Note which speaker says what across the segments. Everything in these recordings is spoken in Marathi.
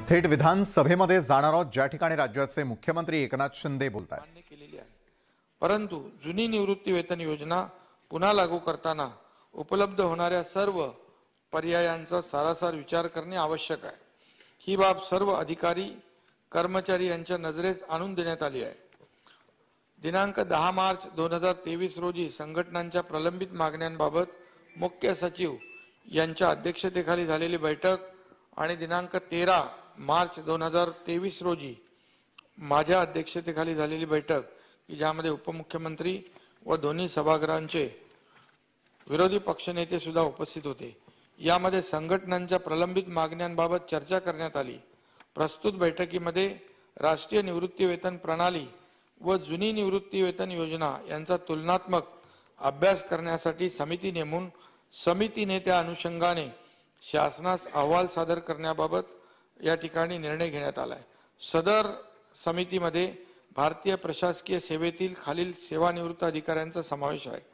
Speaker 1: थेट विधानसभेमध्ये जाणार आहोत, ज्या ठिकाणी राज्याचे मुख्यमंत्री एकनाथ शिंदे बोलतात।
Speaker 2: मान्य केलेली आहे, परंतु जुनी निवृत्ती वेतन योजना पुन्हा लागू करताना उपलब्ध होणाऱ्या सर्व पर्यायांचा सारासार विचार करणे आवश्यक आहे। ही बाब सर्व अधिकारी कर्मचारी यांच्या नजरेस आणून देण्यात आली आहे। दिनांक 10 मार्च 2023 रोजी संघटनांच्या प्रलंबित मागण्यांबाबत मुख्य सचिव यांच्या अध्यक्षतेखाली झालेली बैठक आणि दिनांक 13 मार्च 2023 रोजी माझ्या अध्यक्षतेखाली झालेली बैठक की ज्यामध्ये उपमुख्यमंत्री व दोन्ही सभागृहांचे विरोधी पक्षनेते सुद्धा उपस्थित होते। यामध्ये संघटनांच्या प्रलंबित मागण्यांबाबत चर्चा करण्यात आली। प्रस्तुत बैठकीमध्ये राष्ट्रीय निवृत्ती वेतन प्रणाली व जुनी निवृत्ती वेतन योजना यांचा तुलनात्मक अभ्यास करण्यासाठी समिती नेमून समितीने त्या अनुषंगाने शासनास अहवाल सादर करण्याबाबत या ठिकाणी निर्णय घेण्यात आला आहे। सदर समितीमध्ये भारतीय प्रशासकीय सेवेतील खालील सेवानिवृत्त अधिकाऱ्यांचा समावेश आहे।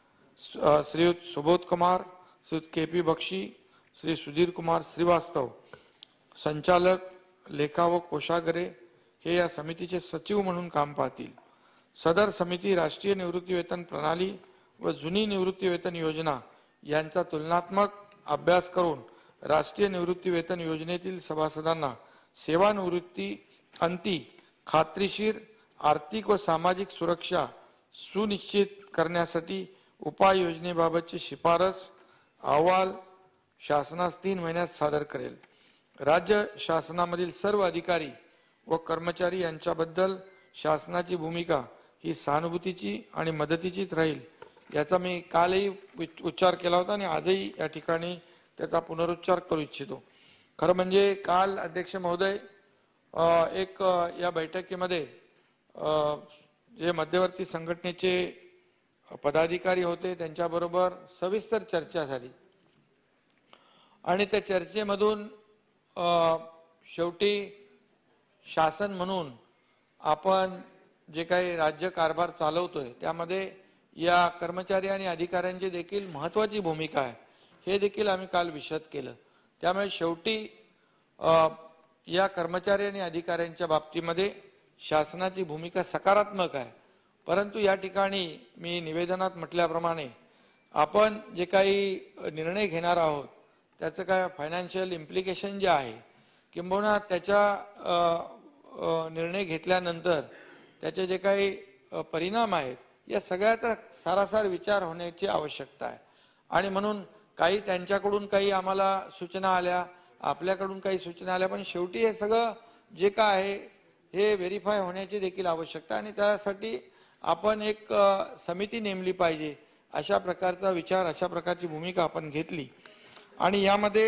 Speaker 2: श्रीयुत सुबोध कुमार, श्रीयुत के.पी. बक्षी, श्री सुधीर कुमार श्रीवास्तव, संचालक लेखा व कोषागारे हे या समितीचे सचिव म्हणून काम पाहतील। सदर समिती राष्ट्रीय निवृत्ती वेतन प्रणाली व जुनी निवृत्ती वेतन योजना यांचा तुलनात्मक अभ्यास करून राष्ट्रीय निवृत्ती वेतन योजनेतील सभासदांना सेवानिवृत्ती अंती खात्रीशीर आर्थिक व सामाजिक सुरक्षा सुनिश्चित करण्यासाठी उपाययोजनेबाबतची शिफारस अहवाल शासनास 3 महिन्यात सादर करेल। राज्य शासनामधील सर्व अधिकारी व कर्मचारी यांच्याबद्दल शासनाची भूमिका ही सहानुभूतीची आणि मदतीचीच राहील, याचा मी कालही उच्चार केला होता आणि आजही या ठिकाणी त्याचा पुनरुच्चार करू इच्छितो। खरं म्हणजे काल अध्यक्ष महोदय एक या बैठकीमध्ये जे मध्यवर्ती संघटनेचे पदाधिकारी होते त्यांच्याबरोबर सविस्तर चर्चा झाली आणि त्या चर्चेमधून शेवटी शासन म्हणून आपण जे काही राज्य कारभार चालवतोय त्यामध्ये या कर्मचारी आणि अधिकाऱ्यांची देखील महत्त्वाची भूमिका आहे, हे देखील आम्ही काल विशद केलं। त्यामुळे शेवटी या कर्मचारी आणि अधिकाऱ्यांच्या बाबतीमध्ये शासनाची भूमिका सकारात्मक आहे, परंतु या ठिकाणी मी निवेदनात म्हटल्याप्रमाणे आपण जे काही निर्णय घेणार आहोत त्याचं काय फायनान्शियल इम्प्लिकेशन जे आहे किंबहुना त्याच्या निर्णय घेतल्यानंतर त्याचे जे काही परिणाम आहेत या सगळ्याचा सारासार विचार होण्याची आवश्यकता आहे। आणि म्हणून काही त्यांच्याकडून काही आम्हाला सूचना आल्या, आपल्याकडून काही सूचना आल्या, पण शेवटी हे सगळं जे काय आहे हे व्हेरीफाय होण्याची देखील आवश्यकता आणि त्यासाठी आपण एक समिती नेमली पाहिजे, अशा प्रकारचा विचार, अशा प्रकारची भूमिका आपण घेतली। आणि यामध्ये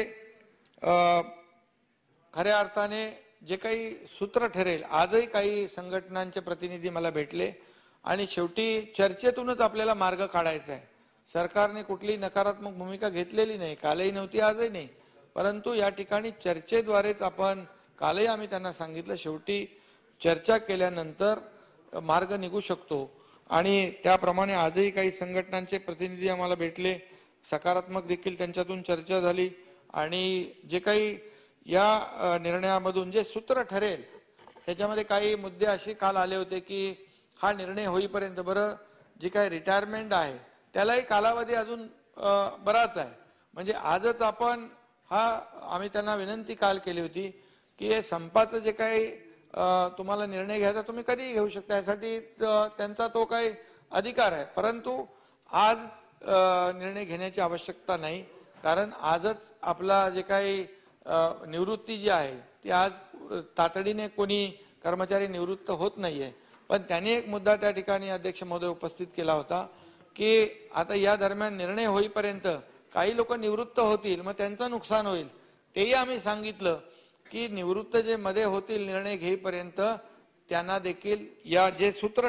Speaker 2: खऱ्या अर्थाने जे काही सूत्र ठरेल, आजही काही संघटनांचे प्रतिनिधी मला भेटले आणि शेवटी चर्चेतूनच आपल्याला मार्ग काढायचा आहे। सरकारने कुठली नकारात्मक भूमिका घेतलेली नाही, कालही नव्हती, आजही नाही, परंतु या ठिकाणी चर्चेद्वारेच आपण कालही आम्ही त्यांना सांगितलं शेवटी चर्चा केल्यानंतर मार्ग निघू शकतो आणि त्याप्रमाणे आजही काही संघटनांचे प्रतिनिधी आम्हाला भेटले, सकारात्मक देखील त्यांच्यातून चर्चा झाली आणि जे काही या निर्णयामधून जे सूत्र ठरेल त्याच्यामध्ये काही मुद्दे असे काल आले होते की हा निर्णय होईपर्यंत बरं जी काही रिटायरमेंट आहे त्यालाही कालावधी अजून बराच आहे, म्हणजे आजच आपण आम्ही त्यांना विनंती काल केली होती की हे संपाचं जे काही तुम्हाला निर्णय घ्यायचा तुम्ही कधीही घेऊ शकता, यासाठी त्यांचा तो काही अधिकार आहे, परंतु आज निर्णय घेण्याची आवश्यकता नाही, कारण आजच आपला जे काही निवृत्ती जी आहे ती आज तातडीने कोणी कर्मचारी निवृत्त होत नाहीये। पण त्यांनी एक मुद्दा त्या ठिकाणी अध्यक्ष महोदय उपस्थित केला होता की आता या दरम्यान निर्णय होईपर्यंत काही लोक निवृत्त होतील, मग त्यांचं नुकसान होईल, तेही आम्ही सांगितलं की निवृत्त जे मध्ये होतील निर्णय घेईपर्यंत त्यांना देखील या जे सूत्र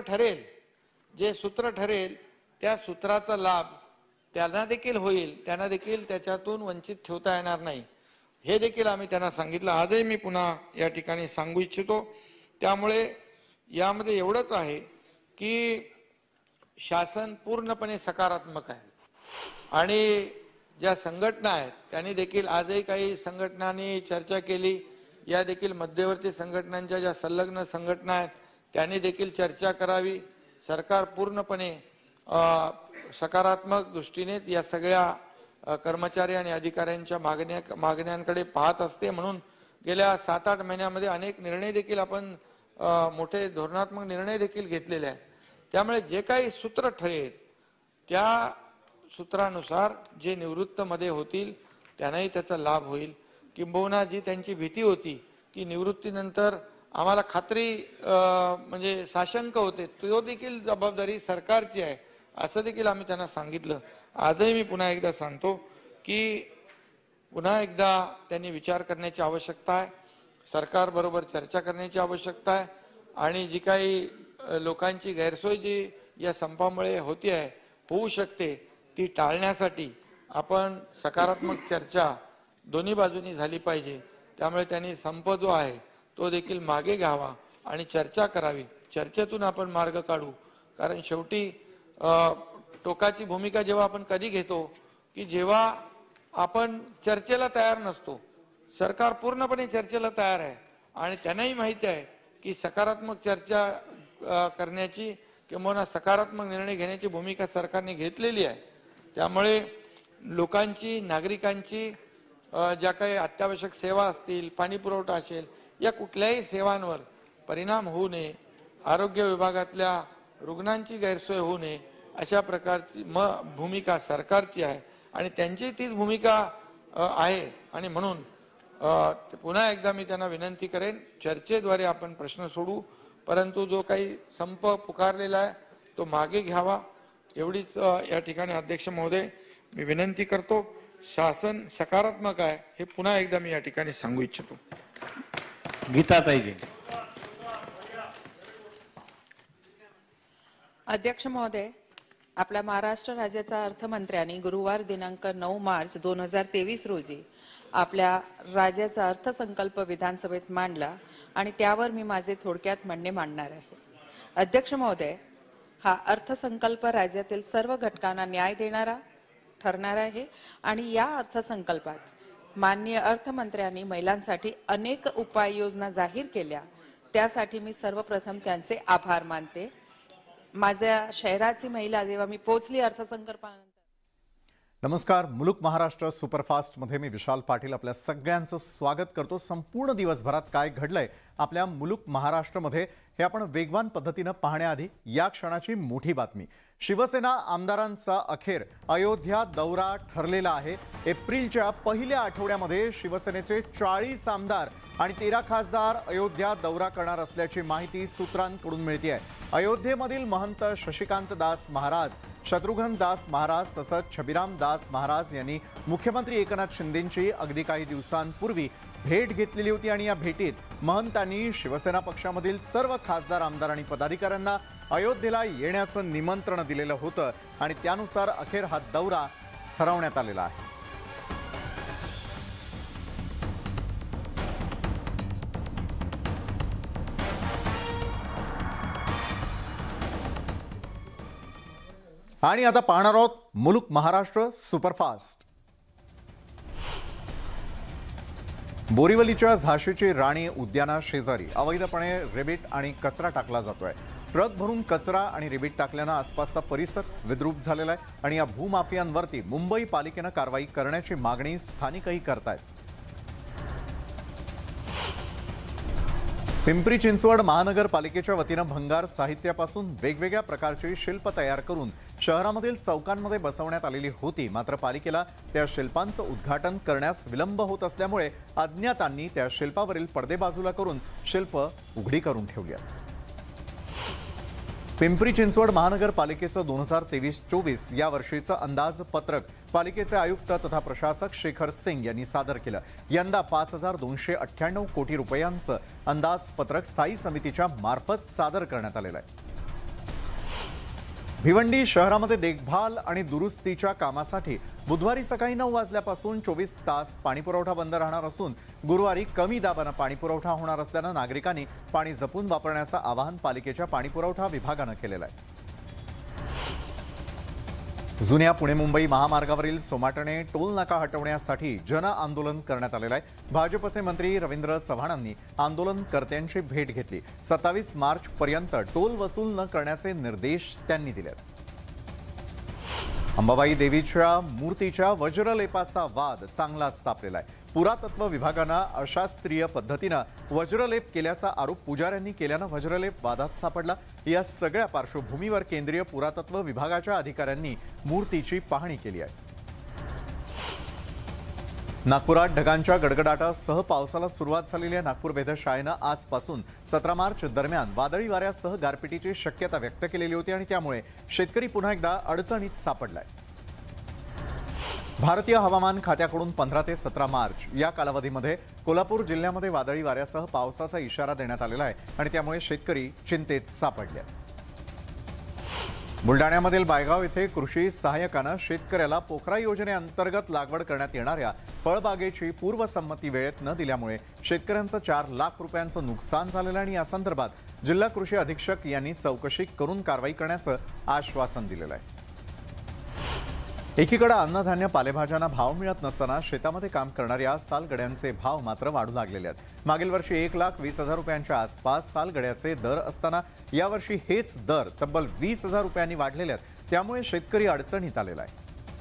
Speaker 2: ठरेल त्या सूत्राचा लाभ त्यांना देखील होईल, त्यांना देखील त्याच्यातून वंचित ठेवता येणार नाही, हे देखील आम्ही त्यांना सांगितलं। आजही मी पुन्हा या ठिकाणी सांगू इच्छितो। त्यामुळे यामध्ये एवढंच आहे की शासन पूर्णपणे सकारात्मक आहे आणि ज्या संघटना आहेत त्यांनी देखील आजही काही संघटनांनी चर्चा केली, या देखील मध्यवर्ती संघटनांच्या ज्या संलग्न संघटना आहेत त्यांनी देखील चर्चा करावी। सरकार पूर्णपणे सकारात्मक दृष्टीने या सगळ्या कर्मचारी आणि अधिकाऱ्यांच्या मागण्यांकडे पाहत असते। म्हणून गेल्या 7-8 महिन्यामध्ये अनेक निर्णय देखील आपण मोठे धोरणात्मक निर्णय देखील घेतलेले आहेत। त्यामुळे जे काही सूत्र ठरेल त्या सूत्रानुसार जे निवृत्तीमध्ये होतील त्यांनाही त्याचा लाभ होईल। किंबहुना जी त्यांची भीती होती की निवृत्तीनंतर आम्हाला खात्री म्हणजे साशंक होते, तो देखील जबाबदारी सरकारची आहे असं देखील आम्ही त्यांना सांगितलं। आजही मी पुन्हा एकदा सांगतो की पुन्हा एकदा त्यांनी विचार करण्याची आवश्यकता आहे, सरकार बरोबर चर्चा करण्याची आवश्यकता आहे आणि जी काही लोकांची गैरसोय जी या संपामुळे होती आहे होऊ शकते ती टाळण्यासाठी आपण सकारात्मक चर्चा दोन्ही बाजूंनी झाली पाहिजे। त्यामुळे त्यांनी संप जो आहे तो देखील मागे घ्यावा आणि चर्चा करावी। चर्चेतून आपण मार्ग काढू, कारण शेवटी टोकाची भूमिका जेव्हा आपण कधी घेतो की जेव्हा आपण चर्चेला तयार नसतो। सरकार पूर्णपणे चर्चेला तयार आहे आणि त्यांनाही माहिती आहे की सकारात्मक चर्चा करण्याची किंवा सकारात्मक निर्णय घेण्याची भूमिका सरकारने घेतलेली आहे। त्यामुळे लोकांची, नागरिकांची ज्या काही अत्यावश्यक सेवा असतील, पाणी पुरवठा असेल, या कुठल्याही सेवांवर परिणाम होऊ नये, आरोग्य विभागातल्या रुग्णांची गैरसोय होऊ नये अशा प्रकारची भूमिका सरकारची आहे आणि त्यांची तीच भूमिका आहे। आणि म्हणून पुन्हा एकदा मी त्यांना विनंती करेन, चर्चेद्वारे आपण प्रश्न सोडू, परंतु जो काही संप पुकारलेला आहे तो मागे घ्यावा एवढीच या ठिकाणी अध्यक्ष महोदय मी विनंती करतो। शासन सकारात्मक आहे हे पुन्हा एकदा मी या ठिकाणी सांगू इच्छितो।
Speaker 3: गीताताईजी।
Speaker 4: अध्यक्ष महोदय, आपल्या महाराष्ट्र राज्याच्या अर्थमंत्र्यांनी गुरुवार दिनांक 9 मार्च 2023 रोजी आपल्या राज्याचा अर्थसंकल्प विधानसभेत मांडला आणि त्यावर मी माझे थोडक्यात म्हणणे मांडणार आहे। अध्यक्ष महोदय, हा अर्थसंकल्प राज्यातील सर्व घटकांना न्याय देणारा ठरणार आहे आणि या अर्थसंकल्पात माननीय अर्थमंत्र्यांनी महिलांसाठी अनेक उपाययोजना जाहीर केल्या, त्यासाठी मी सर्वप्रथम त्यांचे आभार मानते। माझ्या शहराची महिला जेव्हा मी पोहोचली अर्थसंकल्पानंतर।
Speaker 1: नमस्कार, मुलुक महाराष्ट्र सुपरफास्ट मध्ये मी विशाल पाटील आपल्या सगळ्यांचं स्वागत करतो। संपूर्ण दिवसभरात काय घडलंय आपल्या मुलुक महाराष्ट्र मध्ये हे आपण वेगवान पद्धतीने पाहण्याआधी या क्षणाची मोठी बातमी। शिवसेना आमदारांचा अखेर अयोध्या दौरा ठरलेला आहे। एप्रिलच्या पहिल्या आठवड्यामध्ये शिवसेनेचे 40 आमदार आणि 13 खासदार अयोध्या दौरा करणार असल्याची माहिती सूत्रांकडून मिळते आहे। अयोध्येमधील महंत शशिकांत दास महाराज, शत्रुघ्न दास महाराज तसंच छबिराम दास महाराज यांनी मुख्यमंत्री एकनाथ शिंदेंची अगदी काही दिवसांपूर्वी भेट घेतलेली होती आणि या भेटीत महंतांनी शिवसेना पक्षामधील सर्व खासदार, आमदार आणि पदाधिकाऱ्यांना अयोध्येला येण्याचं निमंत्रण दिलेलं होतं आणि त्यानुसार अखेर हा दौरा ठरवण्यात आलेला आहे। आणि आता पाहणार आहोत मुलुक महाराष्ट्र सुपरफास्ट। बोरीवलीच्या झाशीची राणी उद्याना शेजारी अवैधपणे रेबीट आणि कचरा टाकला जातोय। ट्रक भरून कचरा आणि रेबीट टाकल्यानं आसपासचा परिसर विद्रूप झालेला आहे आणि या भूमाफियांवरती मुंबई पालिकेनं कारवाई करण्याची मागणी स्थानिकही करतायत। पिंपरी चिंचवड महानगरपालिकेच्या वतीनं भंगार साहित्यापासून वेगवेगळ्या प्रकारची शिल्प तयार करून शहरामधील चौकांमध्ये बसवण्यात आलेली होती, मात्र पालिकेला त्या शिल्पांचं उद्घाटन करण्यास विलंब होत असल्यामुळे अज्ञातांनी त्या शिल्पावरील पडदे बाजूला करून शिल्प उघडी करून ठेवली आहेत। पिंपरी चिंचवड महानगरपालिकेचं 2023-24 या वर्षीचं अंदाजपत्रक पालिकेचे आयुक्त तथा प्रशासक शेखर सिंग यांनी सादर केलं। यंदा 5298 कोटी रुपयांचं अंदाजपत्रक स्थायी समितीच्या मार्फत सादर करण्यात आलेलं आहे। भिवंडी शहरामध्ये देखभाल आणि दुरुस्तीच्या कामासाठी बुधवारी सकाळी 9 वाजल्यापासून 24 तास पाणीपुरवठा बंद राहणार असून गुरुवारी कमी दाबानं पाणीपुरवठा होणार असल्यानं नागरिकांनी पाणी जपून वापरण्याचं आवाहन पालिकेच्या पाणीपुरवठा विभागानं केलेलं आहे। जुन्या पुणे मुंबई महामार्गावरील सोमाटणे टोल नाका हटवण्यासाठी जन आंदोलन करण्यात आलेलं आहे। भाजपचे मंत्री रवींद्र चव्हाणांनी आंदोलनकर्त्यांची भेट घेतली। 27 मार्च पर्यंत टोल वसूल न करण्याचे निर्देश त्यांनी दिले। अंबाबाई देवीच्या मूर्तीच्या वज्रलेपाचा वाद चांगलाच तापलेला आहे। पुरातत्व विभागानं अशास्त्रीय पद्धतीनं वज्रलेप केल्याचा आरोप पुजाऱ्यांनी केल्यानं वज्रलेप वादात सापडला। या सगळ्या पार्श्वभूमीवर केंद्रीय पुरातत्व विभागाच्या अधिकाऱ्यांनी मूर्तीची पाहणी केली आहे। नागपुरात ढगांच्या गडगडाटासह पावसाला सुरुवात झालेली आहे। नागपूर वेधशाळेनं आजपासून 17 मार्च दरम्यान वादळी वाऱ्यासह गारपिटीची शक्यता व्यक्त केलेली होती आणि त्यामुळे शेतकरी पुन्हा एकदा अडचणीत सापडलाय। भारतीय हवामान खात्याकडून 15 ते 17 मार्च या कालावधीमध्ये कोल्हापूर जिल्ह्यामध्ये वादळी वाऱ्यासह पावसाचा इशारा देण्यात आलेला आहे आणि त्यामुळे शेतकरी चिंतेत सापडले। बुलडाण्यामधील बायगाव येथे कृषी सहाय्यकानं शेतकऱ्याला पोखरा योजनेअंतर्गत लागवड करण्यात येणाऱ्या फळबागेची पूर्वसंमती वेळेत न दिल्यामुळे शेतकऱ्यांचं 4 लाख रुपयांचं नुकसान झालेलं आणि या संदर्भात जिल्हा कृषी अधीक्षक यांनी चौकशी करून कारवाई करण्याचं आश्वासन दिलेलं आहे। एकीकडे अन्नधान्य पालेभाज्यांना भाव मिळत नसताना शेतामध्ये काम करणाऱ्या सालगड्यांचे भाव मात्र वाढू लागलेले आहेत। मागील वर्षी 1,20,000 रुपयांच्या आसपास सालगड्याचे दर असताना यावर्षी हेच दर तब्बल 20,000 रुपयांनी वाढलेले आहेत। त्यामुळे शेतकरी अडचणीत आलेला आहे।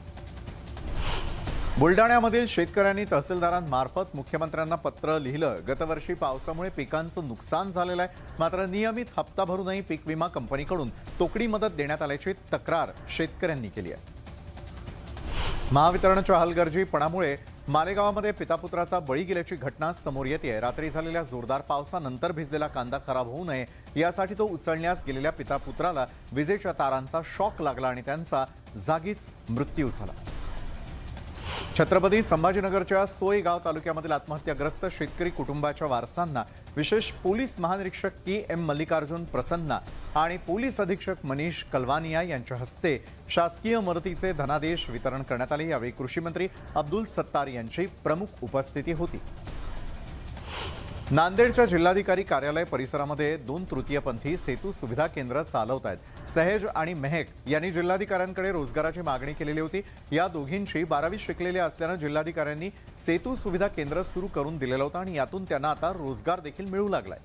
Speaker 1: बुलडाण्यामधील शेतकऱ्यांनी तहसीलदारांमार्फत मुख्यमंत्र्यांना पत्र लिहिलं। गतवर्षी पावसामुळे पिकांचं नुकसान झालेलं आहे, मात्र नियमित हप्ता भरूनही पीक विमा कंपनीकडून तोकडी मदत देण्यात आल्याची तक्रार शेतकऱ्यांनी केली आहे। महावितरणच्या हलगर्जीपणामुळे मालेगावामध्ये पितापुत्राचा बळी गेल्याची घटना समोर येते। रात्री झालेल्या जोरदार पावसानंतर भिजलेला कांदा खराब होऊ नये यासाठी तो उचलण्यास गेलेल्या पितापुत्राला विजेच्या तारांचा शॉक लागला आणि त्यांचा जागीच मृत्यू झाला। छत्रपती संभाजीनगरच्या सोयगाव तालुक्यामधील आत्महत्याग्रस्त शेतकरी कुटुंबाच्या वारसांना विशेष पोलीस महानिरीक्षक के.एम. मल्लिकार्जुन प्रसन्ना आणि पोलीस अधीक्षक मनीष कलवानिया यांच्या हस्ते शासकीय मदतीचे धनादेश वितरण करण्यात आले। यावेळी कृषी मंत्री अब्दुल सत्तार यांची प्रमुख उपस्थिती होती। नांदेडच्या जिल्हाधिकारी कार्यालय परिसरामध्ये 2 तृतीयपंथी सेतू सुविधा केंद्र चालवत आहेत। सहेज आणि मेहक यांनी जिल्हाधिकाऱ्यांकडे रोजगाराची मागणी केलेली होती। या दोघींची 12वी शिकलेली असल्यानं जिल्हाधिकाऱ्यांनी सेतू सुविधा केंद्र सुरू करून दिलेलं होतं आणि यातून त्यांना आता रोजगार देखील मिळू लागलाय।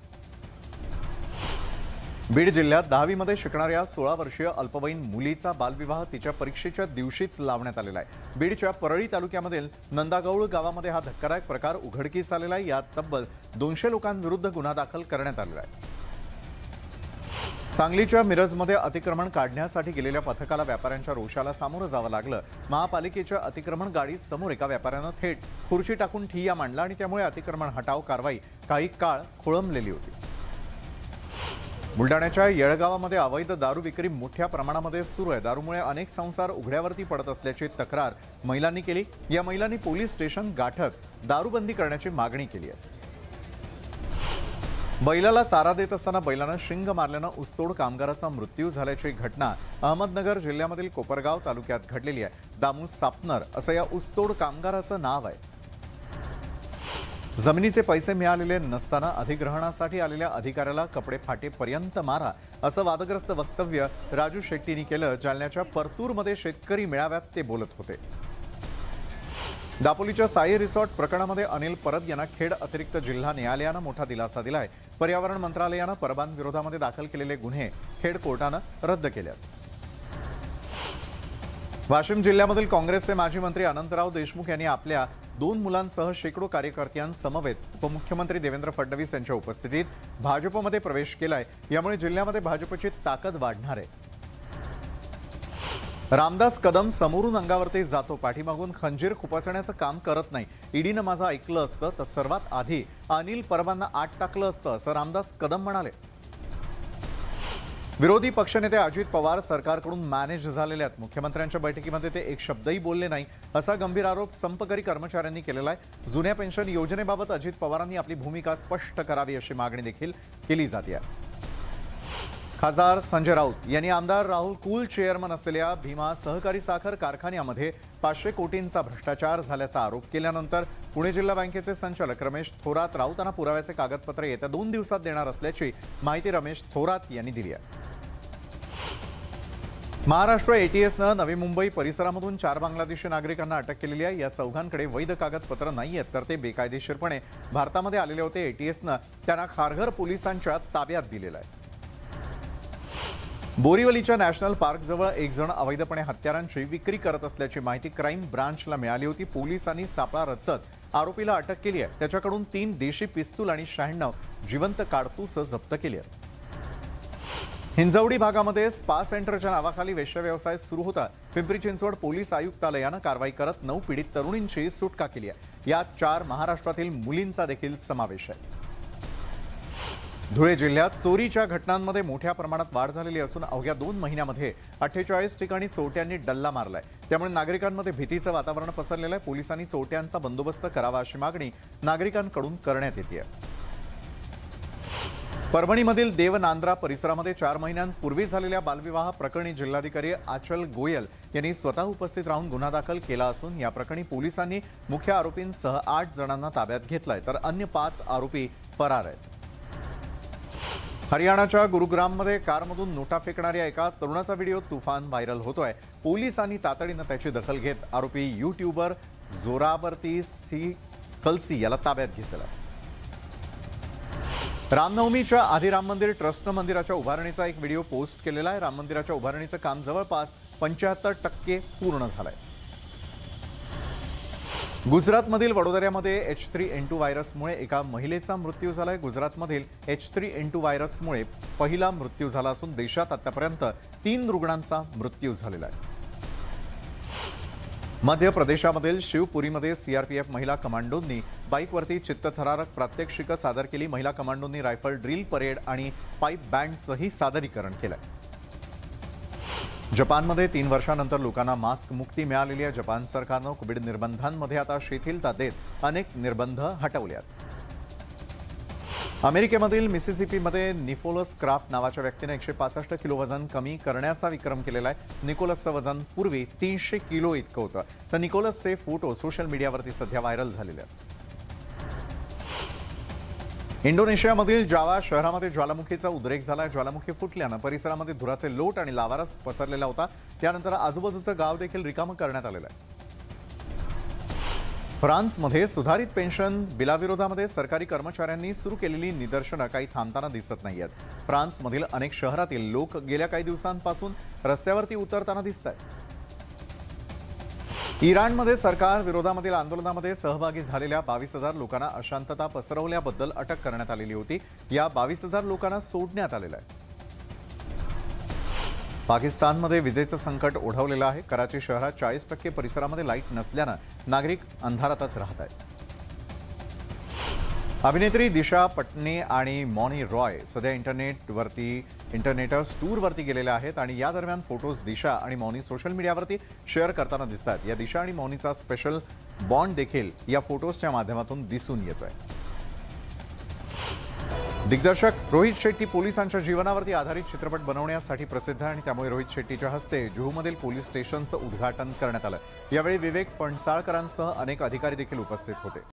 Speaker 1: बीड जिल्ह्यात 10वी मध्ये शिकणाऱ्या 16 वर्षीय अल्पवयीन मुलीचा बालविवाह तिच्या परीक्षेच्या दिवशीच लावण्यात आलेला आहे। बीडच्या परळी तालुक्यामधील नंदागौळ गावामध्ये हा धक्कादायक प्रकार उघडकीस आलेला आहे। यात तब्बल 200 लोकांविरुद्ध गुन्हा दाखल करण्यात आलेला आहे। सांगलीच्या मिरजमध्ये अतिक्रमण काढण्यासाठी गेलेल्या पथकाला व्यापाऱ्यांच्या रोषाला सामोरं जावं लागलं। महापालिकेच्या अतिक्रमण गाडी समोर एका व्यापाऱ्यानं थेट खुर्ची टाकून ठिय्या मांडला आणि त्यामुळे अतिक्रमण हटाव कारवाई काही काळ खोळंबलेली होती। बुलडाण्याच्या येळगावामध्ये अवैध दारू विक्री मोठ्या प्रमाणामध्ये सुरू आहे। दारूमुळे अनेक संसार उघड्यावरती पडत असल्याची तक्रार महिलांनी केली। या महिलांनी पोलीस स्टेशन गाठत दारूबंदी करण्याची मागणी केली आहे। बैलाला चारा देत असताना बैलानं शिंग मारल्यानं ऊसतोड कामगाराचा मृत्यू झाल्याची घटना अहमदनगर जिल्ह्यामधील कोपरगाव तालुक्यात घडलेली आहे। दामू सापनर असं या ऊसतोड कामगाराचं नाव आहे। जमिनीचे पैसे मिळालेले नसताना अधिग्रहणासाठी आलेल्या अधिकाऱ्याला कपडे फाटेपर्यंत मारा असं वादग्रस्त वक्तव्य राजू शेट्टींनी केलं। जालन्याच्या परतूरमध्ये शेतकरी मेळाव्यात ते बोलत होते। दापोलीच्या साई रिसॉर्ट प्रकरणामध्ये अनिल परब यांना खेड अतिरिक्त जिल्हा न्यायालयानं मोठा दिलासा दिलाय। पर्यावरण मंत्रालयानं परबांविरोधामध्ये दाखल केलेले गुन्हे खेड कोर्टानं रद्द केलेत। वाशिम जिल्ह्यामधील काँग्रेसचे माजी मंत्री अनंतराव देशमुख यांनी आपल्या 2 मुलांसह शेकडो कार्यकर्त्यांसमवेत उपमुख्यमंत्री देवेंद्र फडणवीस यांच्या उपस्थितीत भाजपमध्ये प्रवेश केलाय। यामुळे जिल्ह्यामध्ये भाजपची ताकद वाढणार आहे। रामदास कदम समोरून अंगावरती जातो, पाठीमागून खंजीर खुपसण्याचं काम करत नाही। ईडीनं माझं ऐकलं असतं तर सर्वात आधी अनिल परबांना आत टाकलं असतं असं रामदास कदम म्हणाले। विरोधी पक्षनेते अजित पवार सरकारकडून मॅनेज झालेले आहेत। मुख्यमंत्र्यांच्या बैठकीमध्ये ते एक शब्दही बोलले नाही असा गंभीर आरोप संपकरी कर्मचाऱ्यांनी केलेला आहे। जुन्या पेन्शन योजनेबाबत अजित पवारांनी आपली भूमिका स्पष्ट करावी अशी मागणी देखील केली जाते। खासदार संजय राऊत यांनी आमदार राहुल कुल चेअरमन असलेल्या भीमा सहकारी साखर कारखान्यामध्ये 500 कोटींचा भ्रष्टाचार झाल्याचा आरोप केल्यानंतर पुणे जिल्हा बँकेचे संचालक रमेश थोरात राऊतांना पुराव्याचे कागदपत्र येत्या 2 दिवसात देणार असल्याची माहिती रमेश थोरात यांनी दिली आहे। महाराष्ट्र एटीएसनं नवी मुंबई परिसरामधून 4 बांगलादेशी नागरिकांना अटक केलेली आहे। या चौघांकडे वैध कागदपत्र नाही आहेत, तर ते बेकायदेशीरपणे भारतामध्ये आलेले होते। एटीएसनं त्यांना खारघर पोलिसांच्या ताब्यात दिलेलं आहे। बोरीवलीच्या नॅशनल पार्कजवळ एक जण अवैधपणे हत्यारांची विक्री करत असल्याची माहिती क्राईम ब्रांचला मिळाली होती। पोलिसांनी सापळा रचत आरोपीला अटक केली आहे। त्याच्याकडून 3 देशी पिस्तूल आणि 96 जिवंत काडतूस जप्त केली आहेत। हिंजवडी भागामध्ये स्पा सेंटरच्या नावाखाली वेश्याव्यवसाय सुरू होता। पिंपरी चिंचवड पोलीस आयुक्तालयानं कारवाई करत 9 पीडित तरुणींची सुटका केली आहे। यात 4 महाराष्ट्रातील मुलींचा देखील समावेश आहे। धुळे जिल्ह्यात चोरीच्या घटनांमध्ये मोठ्या प्रमाणात वाढ झालेली असून अवघ्या 2 महिन्यामध्ये 48 ठिकाणी चोरट्यांनी डल्ला मारलाय। त्यामुळे नागरिकांमध्ये भीतीचं वातावरण पसरलेलं आहे। पोलिसांनी चोरट्यांचा बंदोबस्त करावा अशी मागणी नागरिकांकडून करण्यात येते आहे। परभणीमधील देवनांद्रा परिसरामध्ये 4 महिन्यांपूर्वी झालेल्या बालविवाह प्रकरणी जिल्हाधिकारी आचल गोयल यांनी स्वतः उपस्थित राहून गुन्हा दाखल केला असून या प्रकरणी पोलिसांनी मुख्य आरोपींसह 8 जणांना ताब्यात घेतलाय, तर अन्य 5 आरोपी फरार आहेत। हरियाणाच्या गुरुग्राममध्ये कारमधून नोटा फेकणाऱ्या एका तरुणाचा व्हिडिओ तुफान व्हायरल होतोय। पोलिसांनी तातडीनं त्याची दखल घेत आरोपी यूट्यूबर जोरावर्ती सी कलसी याला ताब्यात घेतलं। रामनवमीच्या आधी राम मंदिर ट्रस्टनं मंदिराच्या उभारणीचा एक व्हिडिओ पोस्ट केलेला आहे। राम मंदिराच्या उभारणीचं काम जवळपास 75% पूर्ण झालंय। गुजरातमधील वडोदऱ्यामध्ये H3N2 व्हायरसमुळे एका महिलेचा मृत्यू झालाय। गुजरातमधील H3N2 व्हायरसमुळे पहिला मृत्यू झाला असून देशात आतापर्यंत 3 रुग्णांचा मृत्यू झालेला आहे। मध्य प्रदेशामधील शिवपुरीमध्ये सीआरपीएफ महिला कमांडोंनी बाईकवरती चित्तथरारक प्रात्यक्षिकं सादर केली। महिला कमांडोंनी रायफल ड्रिल परेड आणि पाईप बँडचंही सादरीकरण केलंय। जपानमध्ये 3 वर्षांनंतर लोकांना मास्क मुक्ती मिळालेली आहे। जपान सरकारनं कोविड निर्बंधांमध्ये आता शिथिलता देत अनेक निर्बंध हटवले आहेत। अमेरिकेमधील मिसिसिपीमध्ये निकोलस क्राफ्ट नावाच्या व्यक्तीने 165 किलो वजन कमी करण्याचा विक्रम केलेला आहे। निकोलसचं वजन पूर्वी 300 किलो इतकं होतं, तर निकोलसचे फोटो सोशल मीडियावरती सध्या व्हायरल झालेले आहेत। इंडोनेशियामधील जावा शहरामध्ये ज्वालामुखीचा उद्रेक झाला। ज्वालामुखी फुटल्यानं परिसरामध्ये धुराचे लोट आणि लावारस पसरलेला होता। त्यानंतर आजूबाजूचं गाव देखील रिकामं करण्यात आलेलं आहे। फ्रान्समध्ये सुधारित पेन्शन बिलाविरोधामध्ये सरकारी कर्मचाऱ्यांनी सुरू केलेली निदर्शनं काही थांबताना दिसत नाहीयेत। फ्रान्समधील अनेक शहरातील लोक गेल्या काही दिवसांपासून रस्त्यावरती उतरताना दिसत आहेत। इराणमध्ये सरकार विरोधामधील आंदोलनामध्ये सहभागी झालेल्या 22,000 लोकांना अशांतता पसरवल्याबद्दल अटक करण्यात आलेली होती। या 22,000 लोकांना सोडण्यात आलेलं आहे। पाकिस्तानमध्ये विजेचं संकट ओढवलेलं आहे। कराची शहरात 40% परिसरामध्ये लाईट नसल्यानं नागरिक अंधारातच राहत आहेत। अभिनेत्री दिशा पटनी आणि मॉनी रॉय सध्या इंटरनेटर्स टूरवरती गेलेल्या आहेत आणि या दरम्यान फोटोज दिशा आणि मॉनी सोशल मीडियावरती शेअर करताना दिसतात। या दिशा आणि मॉनीचा स्पेशल बॉन्ड देखील या फोटोजच्या माध्यमातून दिसून येतोय। दिग्दर्शक रोहित शेट्टी पोलिसांच्या जीवनावरती आधारित चित्रपट बनवण्यासाठी प्रसिद्ध आहे आणि त्यामुळे रोहित शेट्टीच्या हस्ते जुहूमधील पोलीस स्टेशनचं उद्घाटन करण्यात आलं। यावेळी विवेक फणसाळकरांसह अनेक अधिकारी देखील उपस्थित होते।